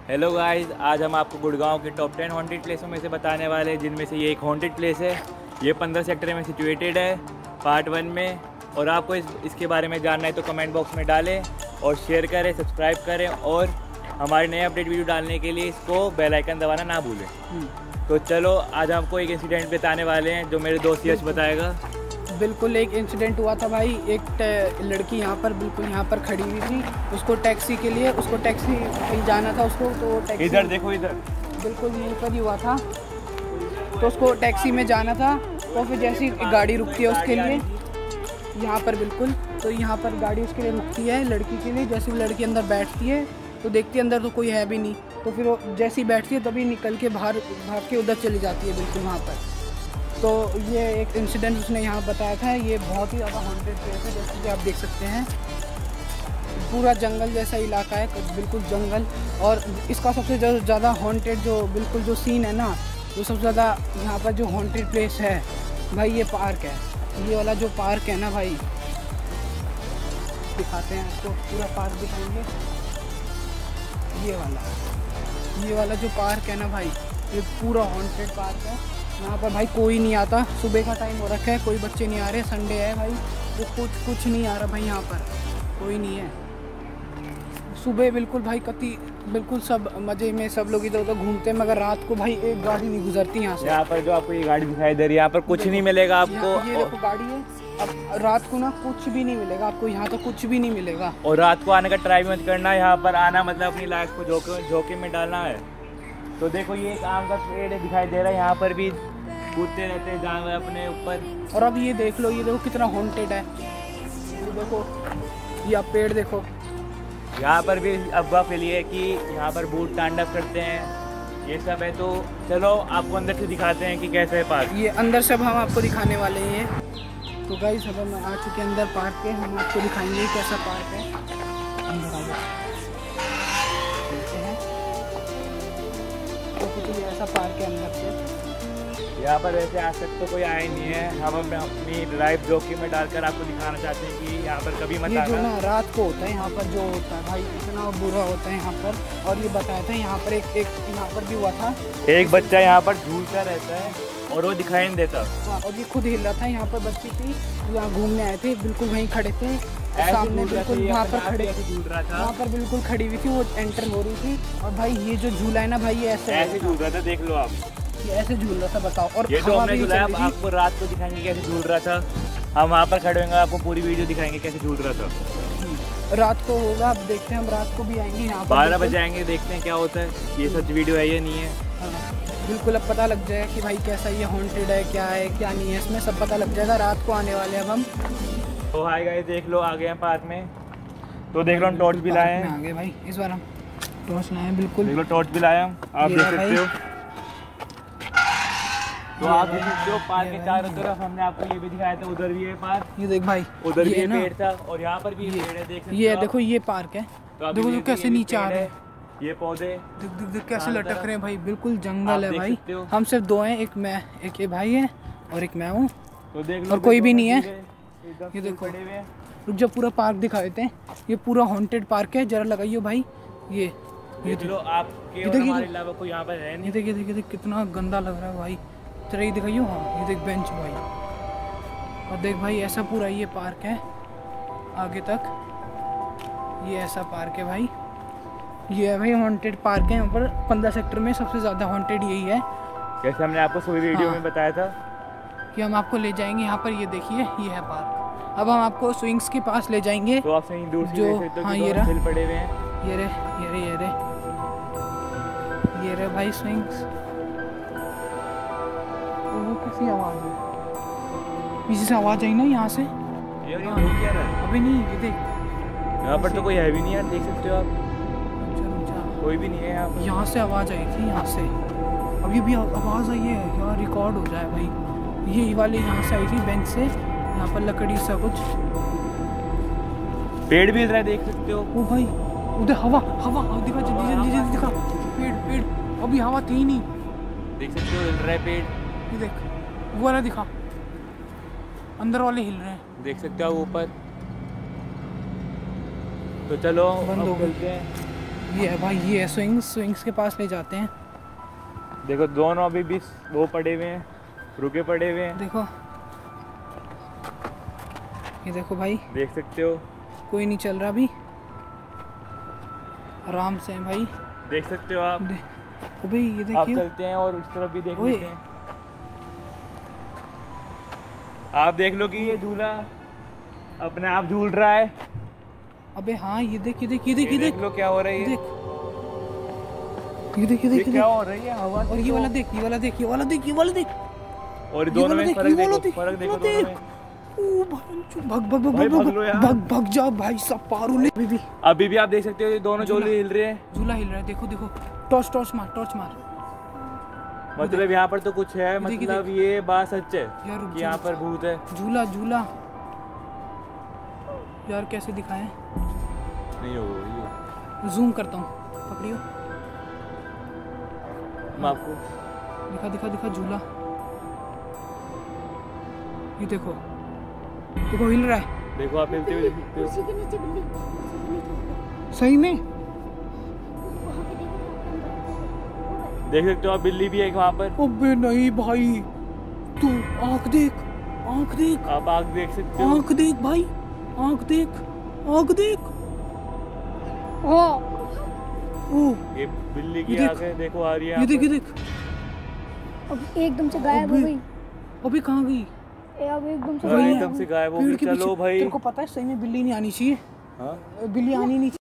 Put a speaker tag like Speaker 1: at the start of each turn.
Speaker 1: Hello guys, आज हम आपको गुड़गांव के टॉप 10 हॉन्टेड प्लेसों में से बताने वाले हैं, जिनमें से ये एक हॉन्टेड प्लेस है। ये 15 सेक्टर में सिचुएटेड है पार्ट 1 में। और आपको इसके बारे में जानना है तो कमेंट बॉक्स में डालें और शेयर करें, सब्सक्राइब करें और हमारे नए अपडेट वीडियो डालने के लिए इसको बेल आइकन दबाना ना भूलें। तो चलो, आज आपको एक इंसिडेंट बताने वाले हैं जो मेरे दोस्त यश बताएगा।
Speaker 2: बिल्कुल एक इंसिडेंट हुआ था भाई। एक लड़की यहाँ पर बिल्कुल यहाँ पर खड़ी हुई थी, उसको टैक्सी के लिए टैक्सी कहीं जाना था उसको, तो टैक्सी
Speaker 1: इधर देखो, इधर
Speaker 2: बिल्कुल यहीं पर ही हुआ था। तो उसको टैक्सी में जाना था, तो फिर जैसी गाड़ी रुकती है उसके लिए यहाँ पर बिल्कुल, तो यहाँ पर गाड़ी उसके लिए रुकती है लड़की के लिए। जैसे वो लड़की अंदर बैठती है तो देखती है अंदर तो कोई है भी नहीं, तो फिर वो जैसी बैठती है तभी निकल के भाग के उधर चली जाती है बिल्कुल वहाँ पर। तो ये एक इंसिडेंट उसने यहाँ बताया था। ये बहुत ही ज़्यादा हॉन्टेड प्लेस है, जैसे कि आप देख सकते हैं। पूरा जंगल जैसा इलाका है, बिल्कुल जंगल। और इसका सबसे ज़्यादा हॉन्टेड जो बिल्कुल जो सीन है ना, वो सबसे ज़्यादा यहाँ पर जो हॉन्टेड प्लेस है भाई, ये पार्क है। ये वाला जो पार्क है ना भाई, दिखाते हैं आपको, पूरा पार्क दिखाएंगे। ये वाला जो पार्क है ना भाई, ये पूरा हॉन्टेड पार्क है। यहाँ पर भाई कोई नहीं आता, सुबह का टाइम हो रखा है, कोई बच्चे नहीं आ रहे, संडे है भाई, तो कुछ नहीं आ रहा भाई, यहाँ पर कोई नहीं है। सुबह बिल्कुल भाई बिल्कुल सब मज़े में, सब लोग इधर उधर घूमते हैं, मगर रात को भाई एक गाड़ी नहीं गुजरती यहाँ से।
Speaker 1: यहाँ पर जो आपको ये गाड़ी दिखाई दे रही है, यहाँ पर कुछ नहीं मिलेगा आपको।
Speaker 2: ये देखो गाड़ी है। अब रात को ना कुछ भी नहीं मिलेगा आपको, यहाँ तो कुछ भी नहीं मिलेगा।
Speaker 1: और रात को आने का ट्राई मत करना, यहाँ पर आना मतलब अपनी लाइफ को जोखिम में डालना है। तो देखो, ये एक आम का पेड़ दिखाई दे रहा है, यहाँ पर भी कूदते रहते हैं जानवर अपने ऊपर।
Speaker 2: और अब ये देख लो, ये देखो कितना हॉन्टेड है। ये देखो, ये आप पेड़ देखो।
Speaker 1: यहाँ पर भी अफवाह फैली है कि यहाँ पर भूत तांडव करते हैं, ये सब है। तो चलो आपको अंदर से दिखाते हैं कि कैसा है पार्क। ये
Speaker 2: अंदर से अब हम आपको दिखाने वाले हैं। तो गाइस, अब हम आ चुके हैं अंदर पार्क के, हम आपको दिखाएंगे कैसा पार्क है। अंदर आ जाओ, तो कुछ ऐसा पार्क है अंदर से।
Speaker 1: यहाँ पर वैसे आज तक तो कोई आया नहीं है। हम अपनी लाइफ जोखिम में डालकर आपको दिखाना चाहते हैं कि यहाँ पर कभी मत आना।
Speaker 2: जो ना रात को होता है यहाँ पर, जो होता है भाई इतना बुरा होता है यहाँ पर। और ये बताया था यहाँ पर एक यहाँ पर भी हुआ था, एक
Speaker 1: बच्चा यहाँ पर झूलता रहता है और वो दिखाई नहीं देता।
Speaker 2: हाँ, और ये खुद हिल रहा था। यहाँ पर बच्ची थी, यहाँ घूमने आए थे, बिल्कुल वहीं खड़े थे सामने, बिल्कुल वहाँ पर खड़े, वहाँ पर बिल्कुल खड़ी हुई थी, वो एंटर हो रही थी। और भाई ये जो झूला है ना भाई, ये ऐसे
Speaker 1: झूल रहा था, देख लो आप,
Speaker 2: ये ऐसे झूल रहा था, बताओ। और
Speaker 1: ये जो हमने झूला है, आपको रात को दिखाएंगे कैसे झूल रहा था। हम वहाँ पर खड़े होंगे, आपको पूरी वीडियो दिखाएंगे कैसे झूल रहा था।
Speaker 2: रात को होगा, अब देखते हैं, हम रात को भी आएंगे यहाँ पर,
Speaker 1: 12 बजे आएंगे, देखते हैं क्या होता है, ये सच वीडियो है या नहीं है।
Speaker 2: बिल्कुल अब पता लग जाएगा कि भाई कैसा ये हॉन्टेड है, क्या है क्या नहीं है, इसमें सब पता लग जाएगा। रात को आने वाले अब हम।
Speaker 1: तो हाय गाइस, देख लो आ गए हैं पार्क में। तो देख लो, हम टॉर्च भी लाए हैं।
Speaker 2: आगे भाई, इस बार हम टॉर्च लाए हैं, बिल्कुल
Speaker 1: देख लो, टॉर्च भी लाए हम, आप देख सकते हो। तो आप देख सकते हो पार्क के चारों तरफ हमने आपको ये भी दिखाया था, उधर भी है पार्क,
Speaker 2: ये देख भाई,
Speaker 1: उधर भी पेड़ था और यहाँ पर भी पेड़ है, देख सकते हो।
Speaker 2: ये देखो, ये पार्क है, देखो तो कैसे नीचे आ रहे हैं
Speaker 1: ये पौधे,
Speaker 2: देख कैसे लटक रहे हैं भाई, बिल्कुल जंगल है भाई। हम सिर्फ दो हैं, एक मैं, एक ये भाई है और एक मैं हूँ,
Speaker 1: तो देख लो,
Speaker 2: और कोई भी नहीं है। ये देखो, रुक जा, पूरा पार्क दिखा देते हैं। ये पूरा हॉन्टेड पार्क है, जरा लगाइयो भाई। ये
Speaker 1: देख लो, आपके और हमारे अलावा कोई यहाँ पर है नहीं।
Speaker 2: ये देखिए कितना गंदा लग रहा है भाई, तेरा ये दिखाइयो। हाँ, ये देख बेंच भाई, और देख भाई ऐसा पूरा ये पार्क है आगे तक, ये ऐसा पार्क है भाई। ये है भाई हॉन्टेड पार्क है, यहाँ पर 15 सेक्टर में सबसे ज़्यादा हॉन्टेड यही है।
Speaker 1: जैसे हमने आपको सुबह वीडियो में बताया था
Speaker 2: कि हम आपको ले जाएंगे यहाँ पर। ये देखिए, ये है पार्क। अब हम आपको स्विंग्स के पास ले जाएंगे,
Speaker 1: तो आप सही दूर से
Speaker 2: जो
Speaker 1: देख सकते हो।
Speaker 2: हाँ, ये रहा,
Speaker 1: पड़े हुए हैं,
Speaker 2: ये रे भाई स्विंग्स। वो कैसी आवाज़ है, पीछे से आवाज़ आई ना यहाँ से।
Speaker 1: क्या रहा है?
Speaker 2: अभी नहीं, ये देख,
Speaker 1: यहाँ पर तो कोई है भी नहीं यार, देख सकते हो आप, कोई भी नहीं है यहाँ पर।
Speaker 2: यहाँ से आवाज़ आई थी, यहाँ से अभी भी आवाज़ आई है यार, रिकॉर्ड हो जाए भाई। ये वाली यहाँ से आई थी बेंच से, यहाँ पर लकड़ी सा कुछ,
Speaker 1: पेड़ भी हिल रहा है, देख सकते हो।
Speaker 2: ओ भाई, उधर हवा दिखा, जल्दी दिखा, पेड़ अभी हवा थी नहीं,
Speaker 1: देख सकते हो, हिल रहा है पेड़।
Speaker 2: ये देख, वो वाला दिखा, अंदर वाले हिल रहे हैं,
Speaker 1: देख सकते हो ऊपर। तो चलो
Speaker 2: बंद हो
Speaker 1: चलते हैं।
Speaker 2: ये है भाई, ये है स्विंग्स के पास ले जाते हैं।
Speaker 1: देखो दोनों अभी भी वो पड़े हुए हैं, रुके पड़े हुए हैं।
Speaker 2: देखो ये देखो भाई,
Speaker 1: देख सकते हो
Speaker 2: कोई नहीं चल रहा अभी, आराम से है भाई।
Speaker 1: देख सकते हो आप।
Speaker 2: अबे ये
Speaker 1: आप
Speaker 2: देखिए,
Speaker 1: चलते हैं और उस तरफ भी देख
Speaker 2: ओए।
Speaker 1: लेते हैं। आप देख लो कि ये झूला अपने आप झूल रहा है।
Speaker 2: अबे हाँ ये देख, ये देख, ये देख,
Speaker 1: ये
Speaker 2: ये
Speaker 1: देख
Speaker 2: देख,
Speaker 1: लो क्या हो रहा है।
Speaker 2: ये देख, ये देख, ये
Speaker 1: ये
Speaker 2: देख, ये
Speaker 1: क्या
Speaker 2: देख।
Speaker 1: हो रही है हवा
Speaker 2: और ये वाला देख, ये वाला देख, ये वाला देख, ये वाला देख,
Speaker 1: और
Speaker 2: ये
Speaker 1: दोनों
Speaker 2: वाला
Speaker 1: में
Speaker 2: देख,
Speaker 1: फर्क
Speaker 2: ये वाला
Speaker 1: देखो,
Speaker 2: देख,
Speaker 1: फर्क
Speaker 2: ये
Speaker 1: देखो
Speaker 2: वाला
Speaker 1: दोनों
Speaker 2: देख।
Speaker 1: में।
Speaker 2: ओ भाई भाग भाग भाग
Speaker 1: भाई
Speaker 2: भाग
Speaker 1: भाग लो यार।
Speaker 2: भाग भाग जाओ भाई, सब पारू ले।
Speaker 1: अभी भी आप देख सकते हो ये दोनों झूले हिल रहे हैं।
Speaker 2: झूला हिल रहा है, देखो देखो, टॉर्च टॉर्च मार, टॉर्च मार।
Speaker 1: मतलब यहाँ पर तो कुछ है,
Speaker 2: देख,
Speaker 1: मतलब ये बात सच है
Speaker 2: यार रुक
Speaker 1: कि
Speaker 2: जा,
Speaker 1: यहाँ पर भूत है।
Speaker 2: झूला झूला यार कैसे दिखाएं,
Speaker 1: नहीं होगा
Speaker 2: जूम करता हूँ, पकड़ियो।
Speaker 1: मैं आपको
Speaker 2: दिखा दिखा दिखा झूला, ये देखो देखो हिल रहा है।
Speaker 1: देखो, आप हिलते हुए देख सकते हो।
Speaker 3: कुर्सी के नीचे बिल्ली, कुर्सी के नीचे।
Speaker 2: सही में
Speaker 3: वहाँ पे देखो,
Speaker 1: देख सकते हो आप, बिल्ली भी है वहाँ पर।
Speaker 2: अबे नहीं भाई, तू आँख देख, आँख देख,
Speaker 1: आप आग देख सकते हो।
Speaker 2: आँख देख भाई, आँख देख, आँख देख। ओह
Speaker 1: ये बिल्ली की
Speaker 2: ये देख,
Speaker 1: आग है, देखो आ रही है
Speaker 2: ये
Speaker 1: यहाँ
Speaker 2: देख, ये
Speaker 1: पर।
Speaker 2: देख।
Speaker 3: अब एकदम से गायब हो
Speaker 2: अबे-
Speaker 3: गई।
Speaker 2: अबे कहाँ गई?
Speaker 3: अब एकदम से
Speaker 1: हाँ,
Speaker 3: गायब
Speaker 1: एकदम
Speaker 3: हो
Speaker 1: से
Speaker 3: गई।
Speaker 1: गायब हो
Speaker 2: पेड़
Speaker 1: गई।
Speaker 2: के
Speaker 1: चलो
Speaker 2: पीछे।
Speaker 1: भाई।
Speaker 2: तेरे को पता है सही में बिल्ली नहीं आनी चाहिए,
Speaker 1: हाँ?
Speaker 2: बिल्ली आनी नहीं